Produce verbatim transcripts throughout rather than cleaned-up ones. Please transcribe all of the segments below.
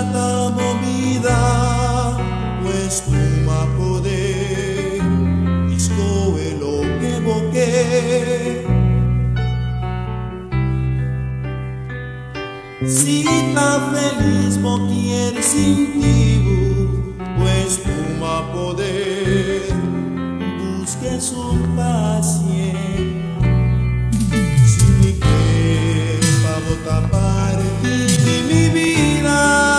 ta movida, pues tu ma poder, iscoe lo que boque. Si ta feliz mo quieres sin ti, pues tu ma poder, busque su paciencia. Si mi que pa botar parte de mi vida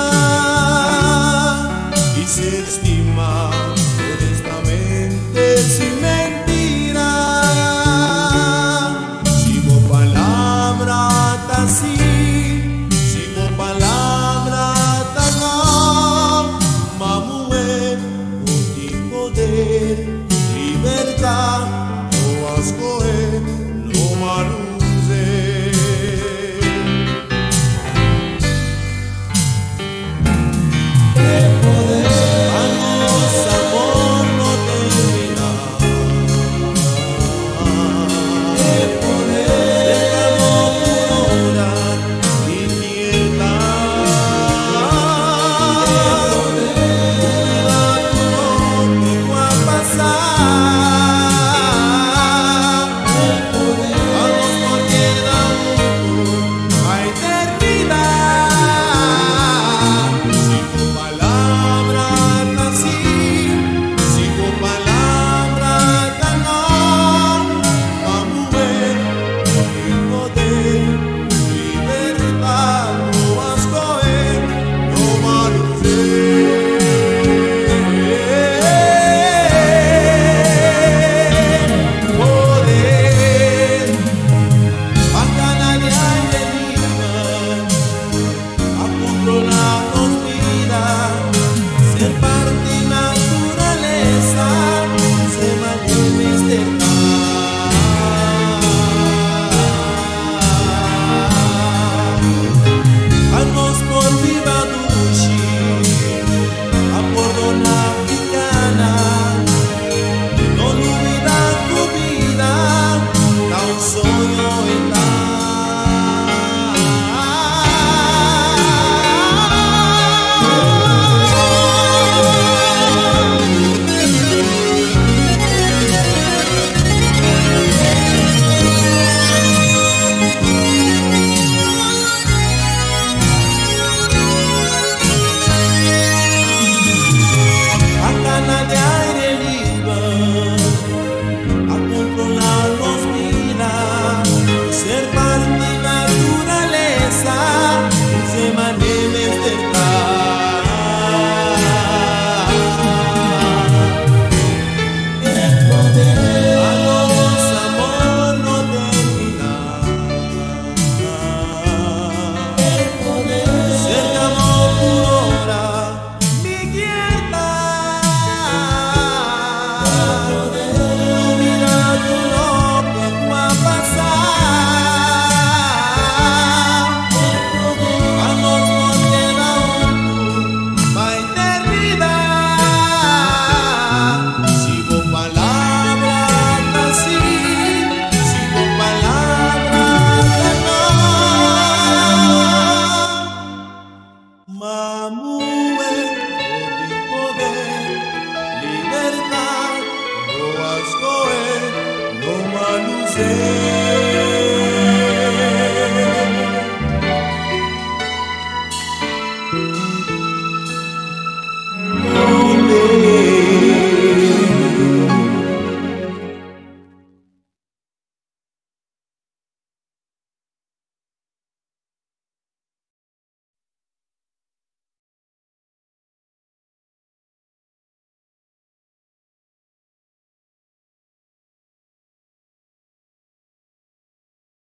y se estima honestamente sin mentira, si mo palabra ta sí, si mo palabra ta no, mamue ti poder, libertad no ascoe, no maluze. Mamue, ti poder, libertad, no ascoe, no maluce.